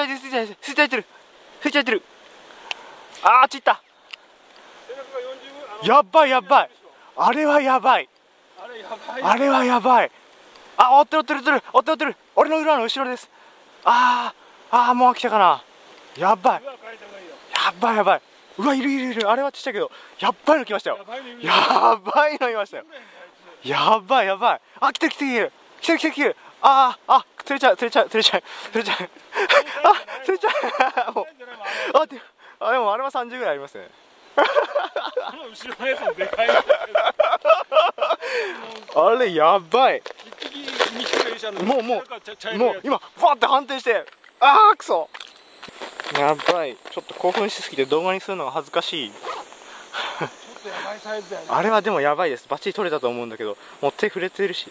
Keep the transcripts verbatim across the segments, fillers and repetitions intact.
ちゃいてる、吸いちゃいてる、吸いちゃいてる、吸いちゃいてる。あー、ちった。 背中がよんじゅうあのやばいやばい。あれはやばい。 あれやばい。 あれはやばい。あ、追ってる追ってる追ってる追ってる追ってる。俺の裏の後ろです。あー、あー、もう来たかな。やばい。 うわ変えた方がいいよ。 やばいやばい。うわ、いるいるいる。あれはちっちゃいけど、やっばいの来ましたよ。 やばいのいるよ。 やばいのいましたよ。 やばいやばい。あ、来てる来てる来てる来てる来てる。あーあ、釣れちゃう釣れちゃう釣れちゃう釣れちゃうあ、釣れちゃうもうあ、であでもあれはさんじゅうぐらいありますね。 この後ろのやつもでかい。 あれやばい。もうもうもう今バーって反転して、ああくそやばい。ちょっと興奮しすぎて動画にするのが恥ずかしい。あれはでもやばいです。バッチリ取れたと思うんだけど、もう手触れてるし。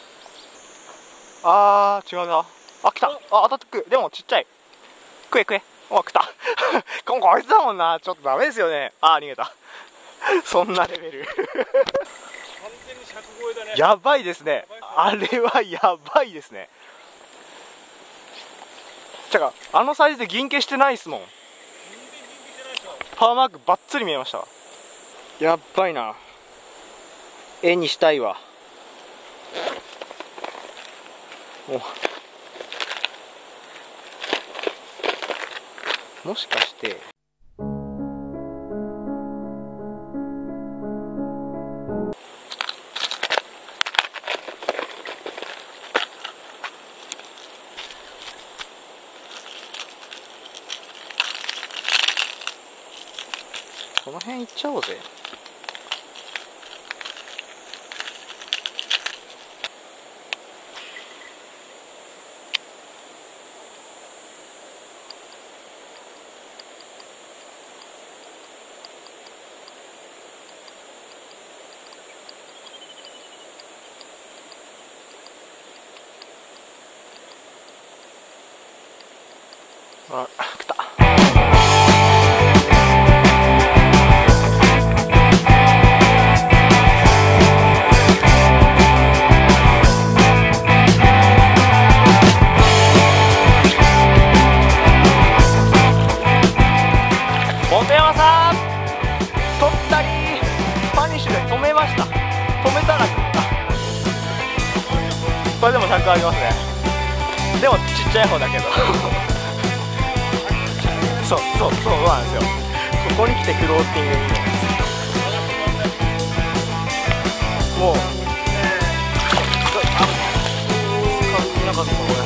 あー違うな。あ、来た。あ、当たってく。でもちっちゃい。食え食え。お、来た。こいつだもんな。ちょっとダメですよね。あー逃げた。そんなレベル。やばいですね。あれはやばいですね。てかあのサイズで銀消してないっすもん。パワーマークバッツリ見えました。やっばいな。絵にしたいわ。おもしかしてこの辺行っちゃおうぜ。あ、来た。本山さん、取ったりパニッシュで止めました。止めたら食った。これでもひゃくありますね。でもちっちゃい方だけどそうそうそうなんですよ。ここに来てフローティング見るもうあ使ってなかったこれ。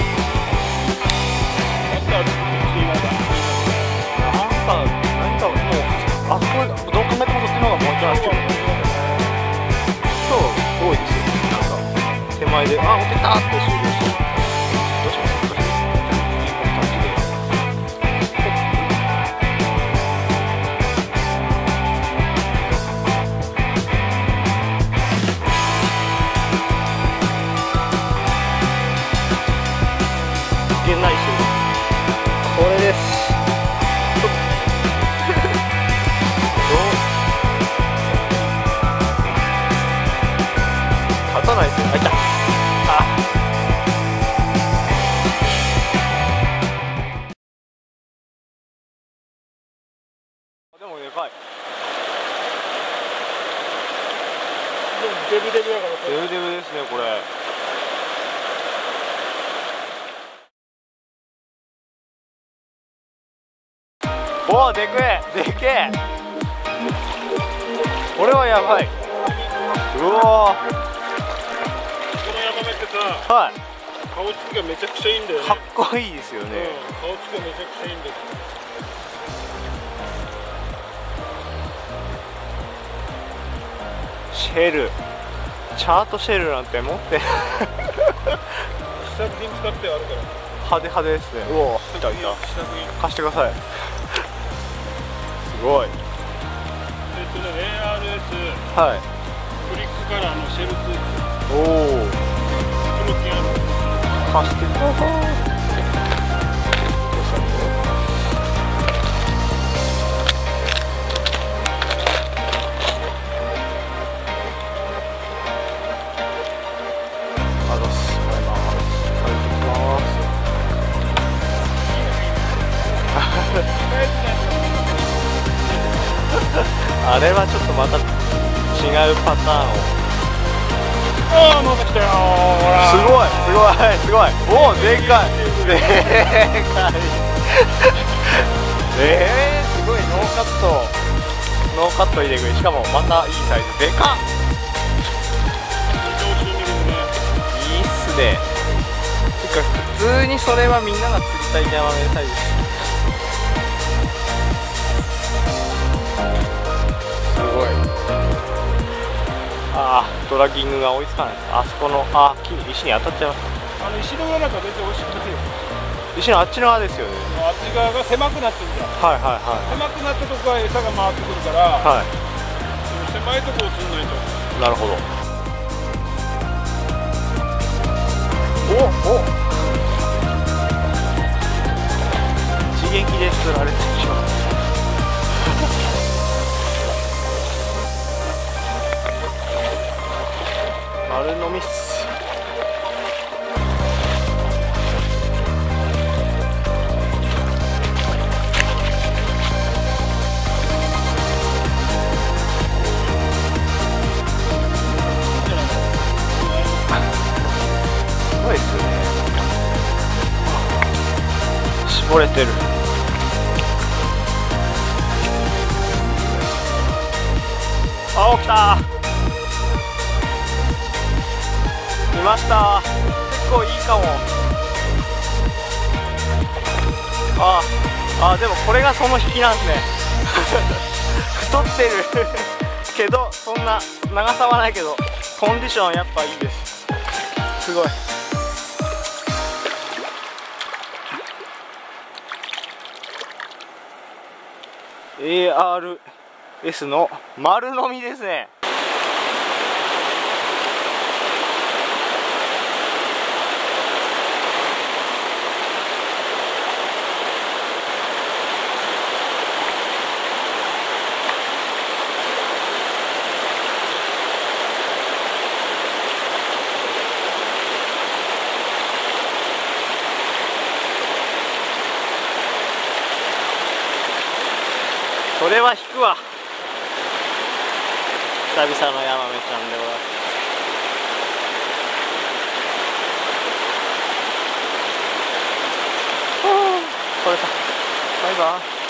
なんか何かもうあそこどう考えてもそっちの方がもう一回なんですけどそう多いですよ。なんか手前であ持ってきたって終了してどうしますか。これです。立たないですよ。あ、いた。あ。でもでかい。 デブデブだから。 デブデブですねこれ。おおでけえでけえ。これはやばい。うわこのヤマメってさ、 はい、 顔つきがめちゃくちゃいいんだよね。 かっこいいですよね、 うん、顔つきがめちゃくちゃいいんだよ。 シェルチャートシェルなんて持って試作品使ってあるから派手派手ですね。うお来た来た。貸してください。すごい。 えっとね エーアールエスはいブリックカラーのシェルツおお黒木ある貸してください。あざっす。ありがとうございます。ありがとうございます。あれはちょっとまた違うパターンを。 ああ、また来たよー。ほらすごいすごいすごい。おおでかいでかいえー、すごいノーカットノーカット入れ食い。しかもまたいいサイズでかっ。 スで、てか普通にそれはみんなが釣りたいヤマメサイズです。すごい。ああ、ドラッギングが追いつかないです。あそこの、あ木に石に当たっちゃいます。 あの石の上なんか全然美味しくないよ。 石のあっち側ですよね。 あっち側が狭くなってるじゃん。 はいはいはい。 狭くなったとこは餌が回ってくるから、 はい。 その狭いとこを釣んないと。 なるほど。おお。一撃で釣られてしまう。丸飲みっす。すごいっすね。絞れてる。あ、起きた。見ました。結構いいかも。ああ、でもこれがその引きなんですね。太ってるけどそんな長さはないけどコンディションやっぱいいです。すごい。エーアールエス の丸飲みですね。それは引くわ。久々のヤマメちゃんでございます。これか。バイバイ。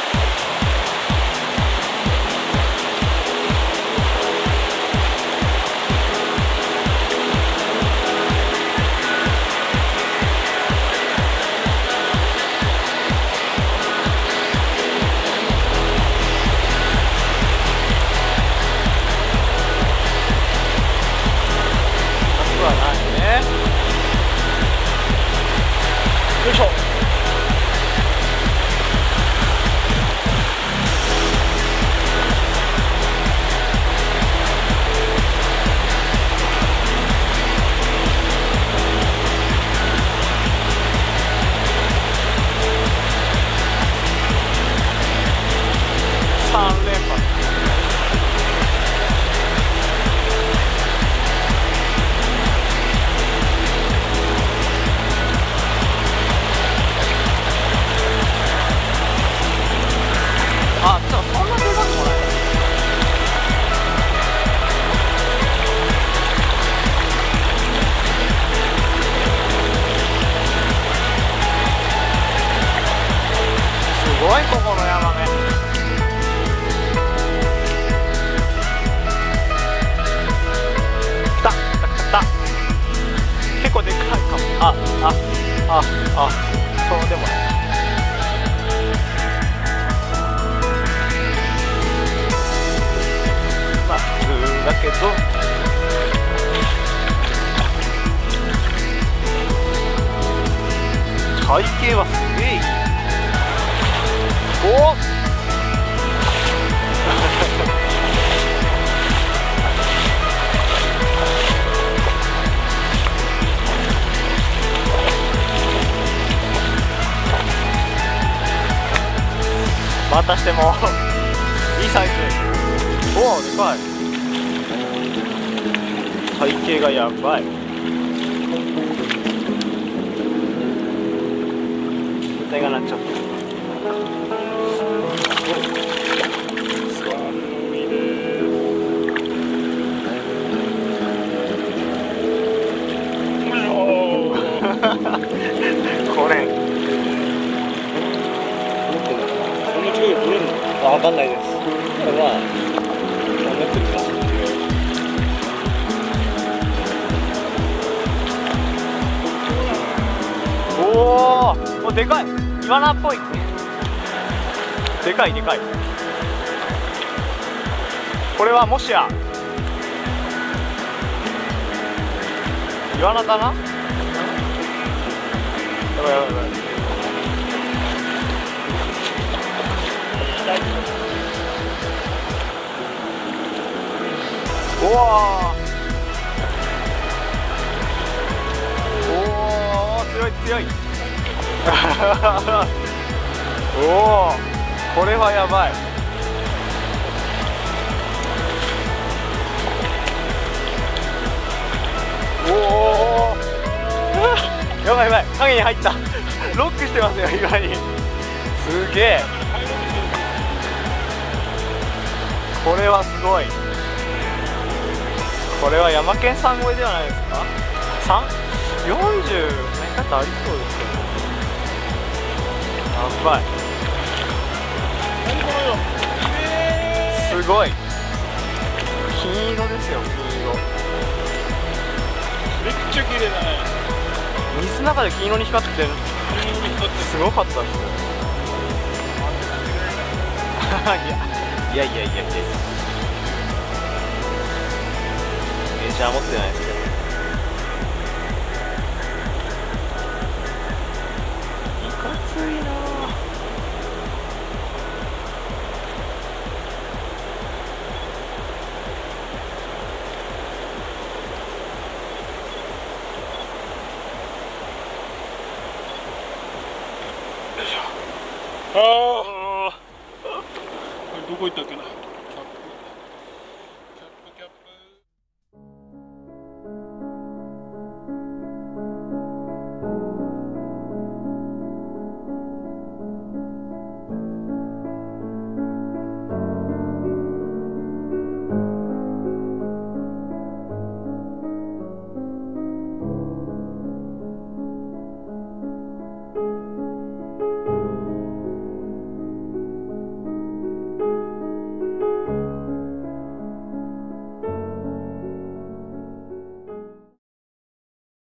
よいしょ。さん連発。あ、でもそんなでかくもない。すごいここのヤマメ。来た来た来た。結構でかいかも。ああああ、そうでもない。だけど体型はすげえいい。おっまたしてもいいサイズ。おお、でかい。体型がやばい。手が鳴っちゃった。これそんな近くで取れるの？ わかんないです。これは思ってるか。 お、でかい。イワナっぽい。でかいでかい。これはもしやイワナだな。やばいやばいやばい。おおおお、強い強い。おお、これはやばい。おおやばいやばい、影に入った。ロックしてますよ、意外に。すげえ、これはすごい。これはヤマケンさん超えではないですか。さん よんじゅうメートルありそうですけど。やばい、すごい。金色ですよ、金色。 めっちゃ綺麗だね。 水の中で金色に光ってる。すごかったですよ。いやいやいやいやいやいや、メジャー持ってないですけど。いかついな。 ああ、どこ行ったっけな。キャップキャップキャップ。